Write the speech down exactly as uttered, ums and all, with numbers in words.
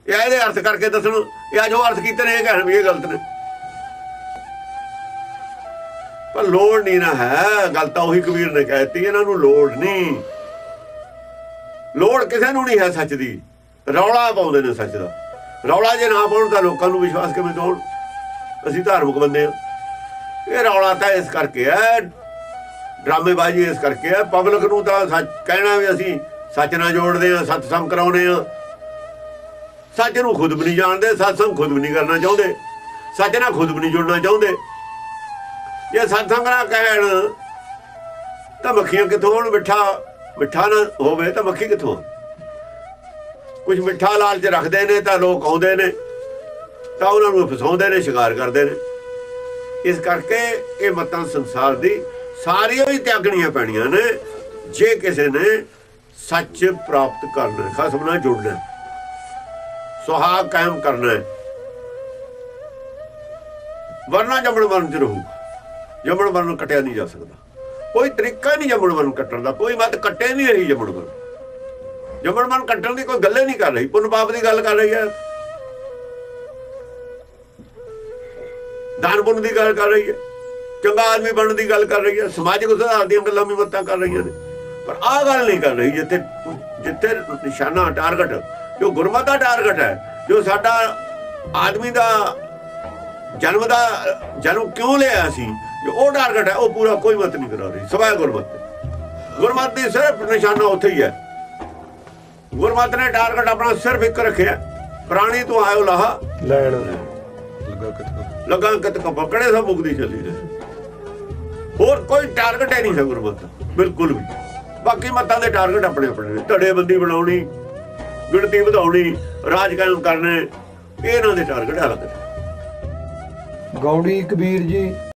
या ये अर्थ करके दसन, या जो अर्थ किए ने कहण भी ये गलत ने। पर लोड़ नहीं ना है, गल तो उही कबीर ने कहती, इन्हां नूं लोड़ नहीं, लोड़ किसे नूं नहीं है सच दी। रौला पाउंदे ने सच दा, रौला जे ना पाउण तां लोकां नूं विश्वास किवें दिवाउण? असीं धार्मिक बंदे हां। ये रौला तां इस करके है, ड्रामेबाजी इस करके है, पब्लिक नूं तां सच कहना भी असीं सच नाल जोड़दे हां, सतसंग कराउने हां। सच नूं खुद भी नहीं जानते, सतसंग खुद भी नहीं करना चाहुंदे, सच नाल खुद भी नहीं जुड़ना चाहुंदे। जे सतसंग ना कहण तां मक्खियां कित्थों आउण? मिठा मिठा ना होवे तां मक्खी कित्थों? कुछ मिठा लालच रखते हैं तो लोग आउंदे ने, तां उन्हां नूं फसाउंदे ने, शिकार करते हैं। इस करके ये मतां संसार दी सारियां ही त्यागणियां पैणियां ने जे किसी ने सच प्राप्त करना, खसम नाल जुड़ना, सुहाग कायम करना है। वरना जमण मरण च रहूगा। जमण मरण कटिया नहीं जा सकता, कोई तरीका नहीं जमण मरण कट्टण दा, कोई मत कट्टे नहीं रही जमण मरण। जमण मरण कट्टण की कोई गल नहीं कर रही, पुन पाप की गल कर रही है, दान पुन की गल कर रही है, चंगा आदमी बनने की गल कर रही है, समाजिक सुधार दी गल्लां भी मत्तां कर रही ने। पर आ गल नहीं कर रही जिथे जिथे निशाना टारगेट, जो गुरमत का टारगेट है, जो साडा आदमी का जन्म का जन्म क्यों लिया असीं, जो वो टारगेट है, वो पूरा कोई मत नहीं करा रही। सवाए गुरमत, गुरमत की सिर्फ निशाना उत्थे ही है। गुरमत ने टारगेट अपना सिर्फ एक रखे, प्राणी तो आयो लाहा लैण, लगा कित पकड़े सब मुकदी चली रहे। होर कोई टारगेट है नहीं है गुरमत का, बिल्कुल भी। बाकी मतां दे टारगेट अपने अपने ने, धड़ेबंदी बनाउणी, गिणती वधाउणी, राज कायम करने, इन्हां दे टारगेट अलग ने। गौड़ी कबीर जी